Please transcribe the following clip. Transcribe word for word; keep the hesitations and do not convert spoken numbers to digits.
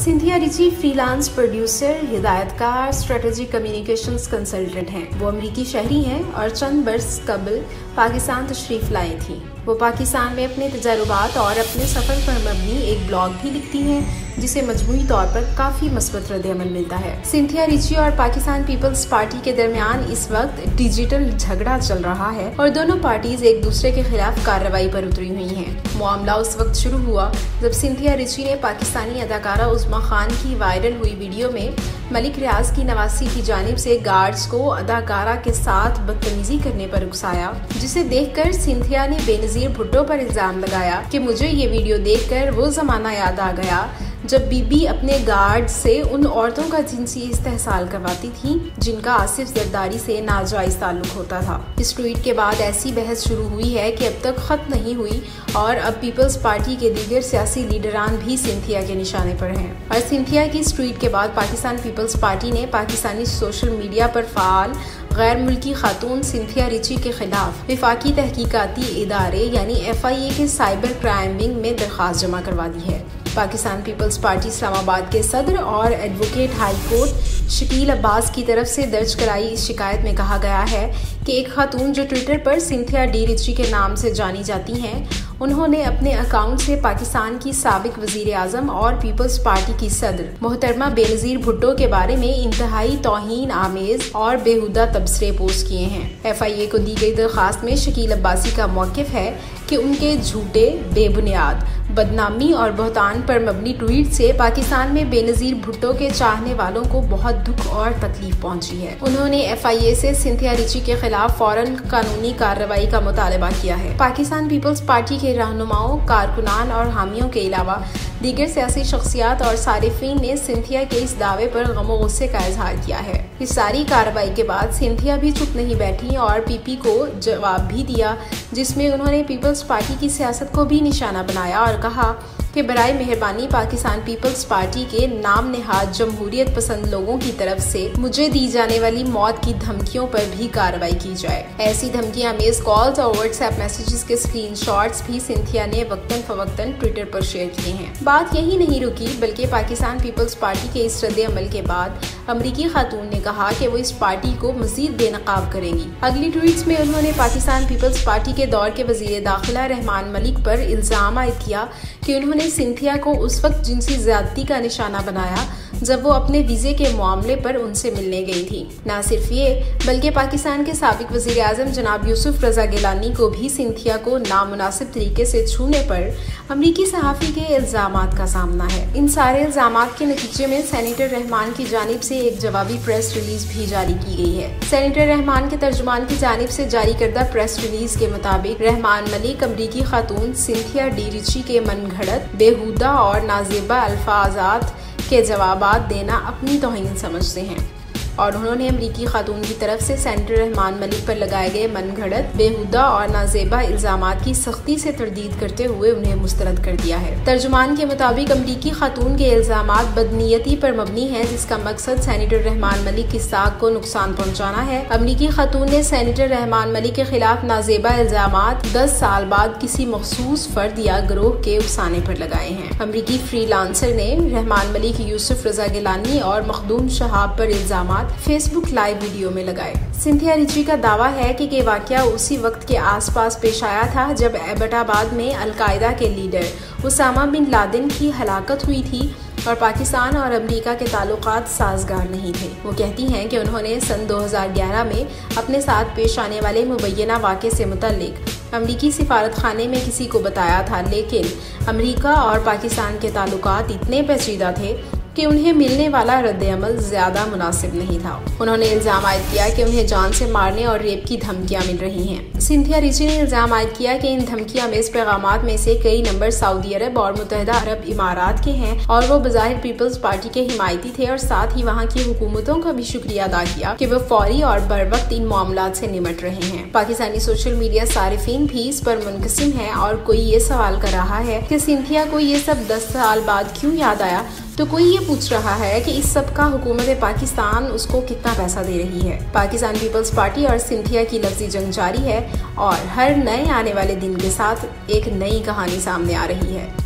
Cynthia Ritchie freelance producer, हिदायतकार, strategic communications consultant हैं। वो अमेरिकी शहरी हैं और चंद बरस कबल पाकिस्तान तशरीफ लाई थी। वो पाकिस्तान में अपने तजुर्बात और अपने सफ़र पर मबनी एक ब्लॉग भी लिखती हैं, जिसे मजमूई तौर पर काफ़ी मस्बत रद्द-ए-अमल मिलता है। सिंथिया रिची और पाकिस्तान पीपल्स पार्टी के दरमियान इस वक्त डिजिटल झगड़ा चल रहा है और दोनों पार्टीज एक दूसरे के खिलाफ कार्रवाई पर उतरी हुई हैं। मामला उस वक्त शुरू हुआ जब सिंथिया रिची ने पाकिस्तानी अदाकारा उस्मा खान की वायरल हुई वीडियो में मलिक रियाज की नवासी की जानिब से गार्ड्स को अदाकारा के साथ बदतमीजी करने पर उकसाया, जिसे देखकर सिंथिया ने बेनजीर भुट्टो पर इल्जाम लगाया कि मुझे ये वीडियो देखकर वो जमाना याद आ गया जब बीबी अपने गार्ड से उन औरतों का जिनसी इस्तेहसाल करवाती थी जिनका आसिफ जरदारी से नाजायज ताल्लुक होता था। इस ट्वीट के बाद ऐसी बहस शुरू हुई है कि अब तक खत्म नहीं हुई और अब पीपल्स पार्टी के दीगर सियासी लीडरान भी सिंथिया के निशाने पर हैं। और सिंथिया की इस ट्वीट के बाद पाकिस्तान पीपल्स पार्टी ने पाकिस्तानी सोशल मीडिया पर फाल गैर मुल्की खातून सिंथिया रिची के खिलाफ विफाकी तहकीकाती इदारे यानी एफ आई ए के साइबर क्राइम विंग में दरख्वास्त जमा करवा दी है। पाकिस्तान पीपल्स पार्टी इस्लामाबाद के सदर और advocate high court Shakeel Abbas की तरफ से दर्ज कराई इस शिकायत में कहा गया है कि एक खातून जो ट्विटर पर सिंथिया डी रिची के नाम से जानी जाती हैं, उन्होंने अपने अकाउंट से पाकिस्तान की साबिक वजीर आजम और पीपल्स पार्टी की सदर मोहतरमा बेनजीर भुट्टो के बारे में इंतहाई तौहीन आमेज और बेहुदा तबसरे पोस्ट किए हैं। एफ आई ए को दी गई दरख्वास्त में शकील अब्बासी का मौक़िफ़ है कि उनके झूठे, बेबुनियाद, बदनामी और बहतान पर मबनी ट्वीट से पाकिस्तान में बेनजीर भुट्टो के चाहने वालों को बहुत दुख और तकलीफ पहुंची है। उन्होंने एफ आई ए से सिंथिया रिची के खिलाफ फौरन कानूनी कार्रवाई का मुतालबा किया है। पाकिस्तान पीपल्स पार्टी के रहनुमाओं, कारकुनान और हामियों के अलावा दीगर सियासी शख्सियात और सारिफीन ने सिंथिया के इस दावे पर गम और गुस्से का इजहार किया है। इस सारी कार्रवाई के बाद सिंथिया भी चुप नहीं बैठी और पीपी को जवाब भी दिया, जिसमें उन्होंने पीपल्स पार्टी की सियासत को भी निशाना बनाया और कहा कि बराए मेहरबानी पाकिस्तान पीपल्स पार्टी के नाम नेहाद जमहूरियत पसंद लोगों की तरफ से मुझे दी जाने वाली मौत की धमकियों पर भी कार्रवाई की जाए। ऐसी धमकियां अमेज कॉल्स और व्हाट्सएप मैसेजेस के स्क्रीनशॉट्स भी सिंथिया ने वक्तन फवक्तन ट्विटर पर शेयर किए हैं। बात यही नहीं रुकी, बल्कि पाकिस्तान पीपल्स पार्टी के इस रद्द अमल के बाद अमरीकी खातून ने कहा कि वो इस पार्टी को मजीद बेनकाब करेंगी। अगली ट्वीट्स में उन्होंने पाकिस्तान पीपल्स पार्टी के दौर के वजीर दाखिला रहमान मलिक पर इल्जाम आयद किया कि उन्होंने सिंथिया को उस वक्त जिनसी ज्यादती का निशाना बनाया जब वो अपने वीजे के मामले पर उनसे मिलने गई थी। न सिर्फ ये, बल्कि पाकिस्तान के साबिक वजीर आजम जनाब यूसुफ रजा गिलानी को भी सिंथिया को नामुनासिब तरीके से छूने पर अमरीकी सहाफ़ी के इल्जामात का सामना है। इन सारे इल्जामात के नतीजे में सेनेटर रहमान की जानिब से एक जवाबी प्रेस रिलीज भी जारी की गई है। सेनेटर रहमान के तर्जुमान की जानिब से जारी करदा प्रेस रिलीज के मुताबिक रहमान मलिक अमरीकी खातून सिंथिया डी रिची के मनगढ़ंत, बेहुदा और नाजेबा अल्फाजात के जवाबात देना अपनी तौहीन समझते हैं और उन्होंने अमरीकी खातून की तरफ से सेनेटर रहमान मलिक पर लगाए गए मनगढ़ंत, बेहुदा और नाजेबा इल्जामात की सख्ती से तरदीद करते हुए उन्हें मुस्तरद कर दिया है। तर्जुमान के मुताबिक अमरीकी खातून के इल्जामात बदनीयती पर मबनी है, जिसका मकसद सेनेटर रहमान मलिक की साख को नुकसान पहुँचाना है। अमरीकी खातून ने सेनेटर रहमान मलिक के खिलाफ नाजेबा इल्जामात दस साल बाद किसी मखसूस फर्द या गिरोह के उकसाने पर लगाए हैं। अमरीकी फ्रीलांसर ने रहमान मलिक, यूसुफ रजा गिलानी और मखदूम शहाब पर इल्जामात फेसबुक लाइव वीडियो में लगाए। सिंथिया रिची का दावा है कि ये वाकया उसी वक्त के आसपास पेश आया था जब एबटाबाद में अलकायदा के लीडर उसामा बिन लादेन की हलाकत हुई थी और पाकिस्तान और अमेरिका के ताल्लुकात साजगार नहीं थे। वो कहती हैं कि उन्होंने सन दो हज़ार ग्यारह में अपने साथ पेश आने वाले मुबैना वाक़े से मुतल्लिक अमरीकी सिफारत खाने में किसी को बताया था, लेकिन अमेरिका और पाकिस्तान के ताल्लुकात इतने पेचीदा थे कि उन्हें मिलने वाला रद्द अमल ज्यादा मुनासिब नहीं था। उन्होंने इल्जाम आयद किया कि उन्हें जान से मारने और रेप की धमकियां मिल रही हैं। सिंथिया रिची ने इल्जाम आयद किया कि इन धमकियां में इस पैगामात में से कई नंबर सऊदी अरब और मुत्तहिदा अरब इमारात के हैं और वो बज़ाहिर पीपल्स पार्टी के हिमायती थे और साथ ही वहाँ की हुकूमतों का भी शुक्रिया अदा किया कि वो फौरी और बर वक्त इन मामलात से निमट रहे हैं। पाकिस्तानी सोशल मीडिया सारिफीन भी इस पर मुनकसिम है और कोई ये सवाल कर रहा है कि सिंथिया को ये सब दस साल बाद क्यों याद आया, तो कोई ये पूछ रहा है कि इस सब का हुकूमत पाकिस्तान उसको कितना पैसा दे रही है। पाकिस्तान पीपल्स पार्टी और सिंथिया की लफ्जी जंग जारी है और हर नए आने वाले दिन के साथ एक नई कहानी सामने आ रही है।